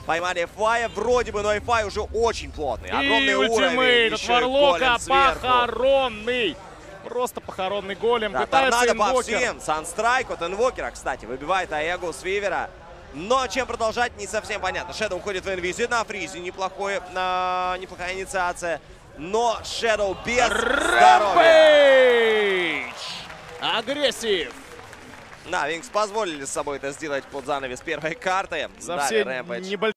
Поймали Фая, вроде бы, но и Фай уже очень плотный. Огромный уровень. От Варлока похоронный. Просто похоронный голем. Да, Пытается торнадо по инвокер. всем. Санстрайк от инвокера, кстати, выбивает Аэгу с Вивера. Но чем продолжать, не совсем понятно. Шэдоу уходит в инвизи на фризе. Неплохая инициация. Но Шэдоу без здоровья. Агрессив. Да, Винкс позволили с собой это сделать под занавес первой карты. За Далее все Рэмпэдж. небольшие